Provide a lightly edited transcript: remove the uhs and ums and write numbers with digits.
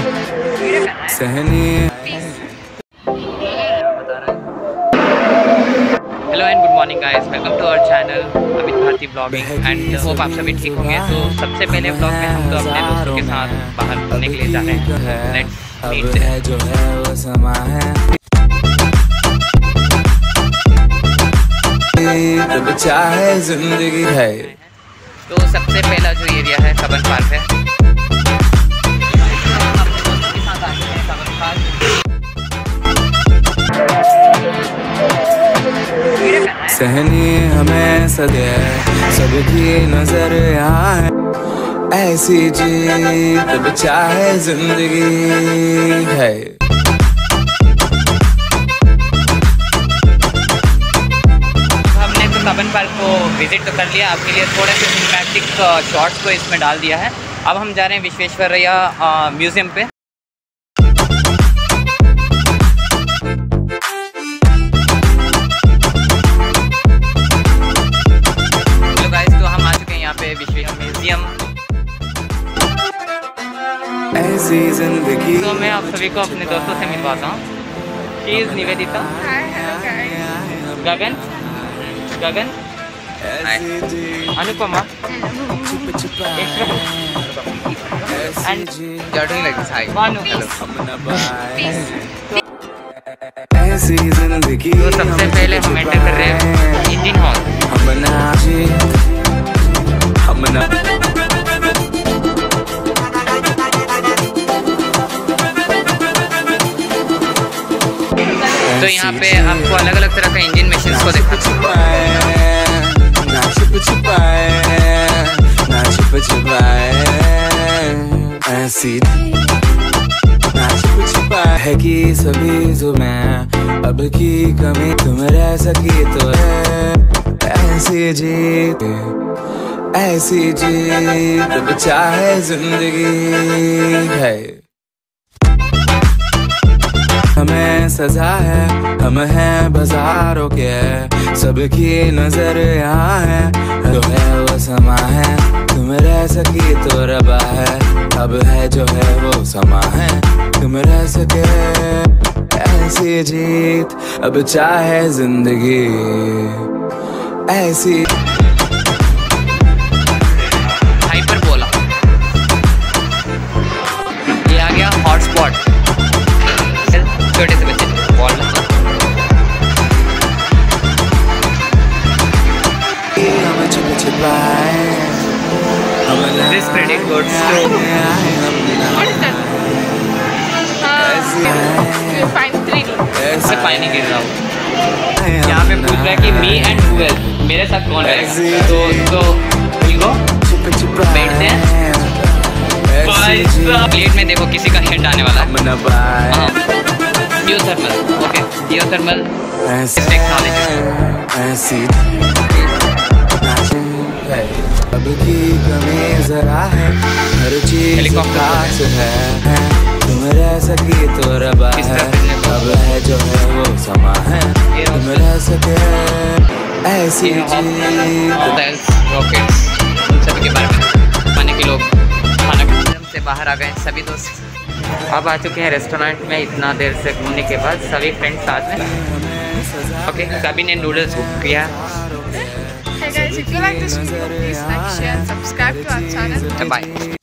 Hello and good morning guys, welcome to our channel Amit Bharti blogging and hope आप सभी ठीक होंगे। तो सबसे पहले ब्लॉग में हम तो अपने दोस्तों के साथ बाहर घूमने के लिए जा रहे हैं। Let's meet there. जो है वो समा है तब चाहे जिंदगी है। तो सबसे पहला जो एरिया है कबन पार्क है। सहनी हमें सदे सबकी नजर यहाँ है, ऐसी जीत तब चाहे जिंदगी है। हमने तो कबन पार्क को विजिट तो कर लिया, आपके लिए थोड़े से सिनेमैटिक शॉट्स को इसमें डाल दिया है। अब हम जा रहे हैं विश्वेश्वरैया म्यूजियम पे। म्यूजियम ऐसी जिंदगी। तो मैं आप सभी को अपने दोस्तों से मिलवाता हूँ। She is Nivedita, Gagan, Anupama and Bhanu. ऐसी जिंदगी। तो सबसे पहले हम एंटर कर रहे हैं इंडियन हॉल। तो यहाँ पे आपको अलग अलग तरह का इंजन मशीन्स को देखा। ऐसी है कि सभी तुम्हें अब की कमी तुम रह सकी तो है। ऐसी जीत तब चाहे जिंदगी है। हमें सजा है, हम हैं बाजारों के, सबकी नजर यहाँ है। जो है वो समा है, तुम रह सकी तो रबा है। अब है जो है वो समा है, तुम रह सके। ऐसी जीत अब चाहे जिंदगी ऐसी। हाइपरबोला ये आ गया हॉटस्पॉट। छोटे से बच्चे ball This pretty good story. What is that? Fine 3D. मैं पानी गिर रहा हूँ। यहाँ पे पूछ रहा है कि me and who else, मेरे साथ कौन रहेगा। तो we'll go बैठते हैं। प्लेट में देखो किसी का हिंट आने वाला है। Geothermal, okay geothermal technology. अब की कमी जरा है, हर चीज खास है। तुम रह सकी तो रबा है, अब है जो है वो समा है। तुम रह सके ऐसी जीत। रॉकेट्स उन सभी के बारे में खाने के लोग खाना से बाहर आ गए सभी दोस्त। अब आ चुके हैं रेस्टोरेंट में इतना देर से घूमने के बाद, सभी फ्रेंड्स साथ में। ओके सभी ने नूडल्स बुक किया। Hey guys, if you like this video, please like, share and subscribe to our channel. Bye.